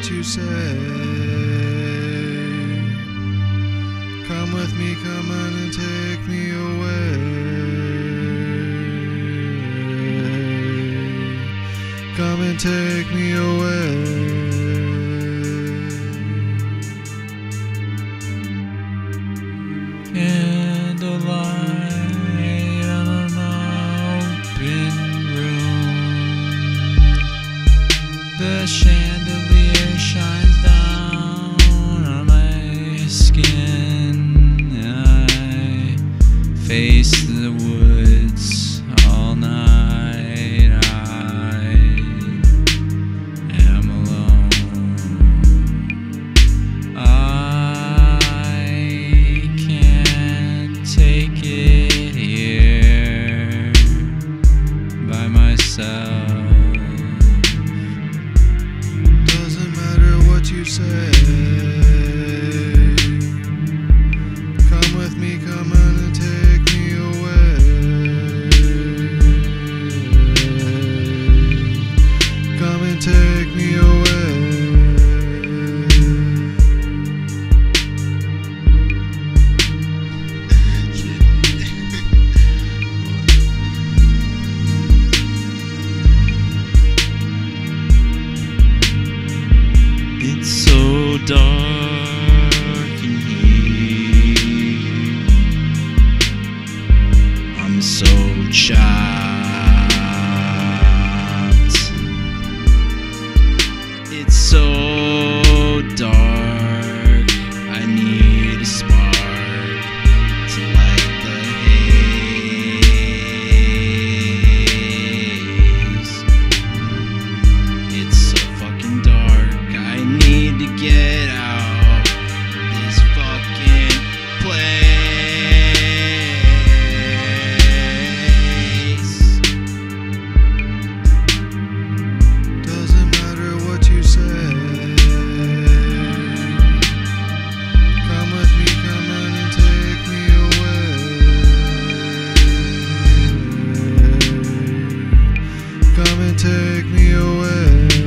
what you say. Come with me, come on and take me away. Come and take me away. Candlelight in an open room. The chandelier shines down on my skin. I face the woods all night. I am alone. I can't take it here by myself. Doesn't matter what you say. Come with me, come on and take me away. Come and take me away. It's so dark in here. I'm so chopped. It's so dark. I need a spark to light the haze. It's so fucking dark. I need to get out this fucking place. Doesn't matter what you say. Come with me, come on and take me away. Come and take me away.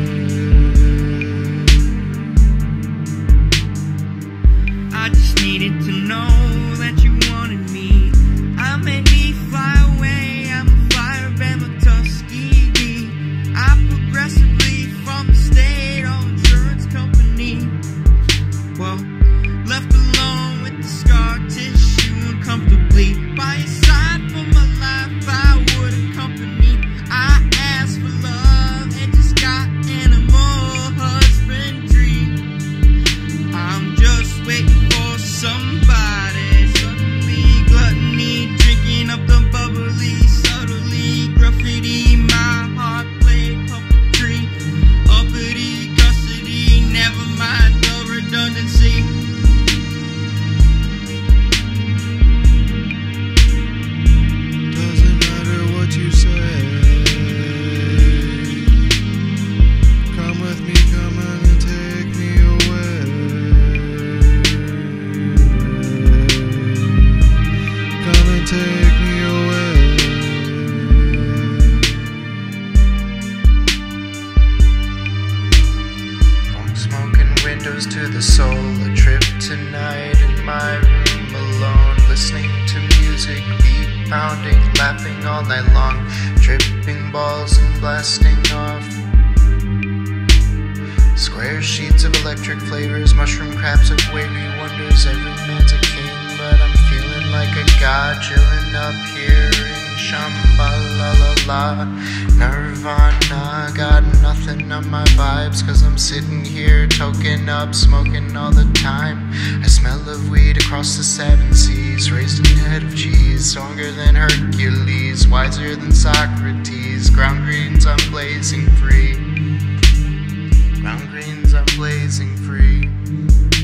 I just needed to know that you wanted me. I made me fly away. I'm a firebrand with Tuskegee. I progressively from the state-owned insurance company. Well, left alone with the scar tissue uncomfortably. By your side for my life, I would accompany. I asked for love and just got animal husbandry. I'm just waiting for somebody. Suddenly gluttony, drinking up the bubbly, subtly graffiti. My heart played puppetry, uppity custody. Never mind the redundancy. Doesn't matter what you say. Come with me, come on and take me away. Come and take me away. Long smoking windows to the soul. A trip tonight in my room alone. Listening to music, beat pounding, laughing all night long. Tripping balls and blasting off. Square sheets of electric flavors, mushroom crabs of wavy wonders. Every man's a king, but I'm feeling like a god, chilling up here in Shambhala. Nirvana, got nothing on my vibes, cause I'm sitting here toking up, smoking all the time. I smell of weed across the 7 seas, raised in head of cheese, stronger than Hercules, wiser than Socrates. Ground greens, I'm blazing free. Ground greens, I'm blazing free.